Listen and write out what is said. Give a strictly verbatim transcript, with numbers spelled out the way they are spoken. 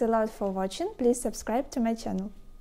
Thanks a lot for watching. Please subscribe to my channel.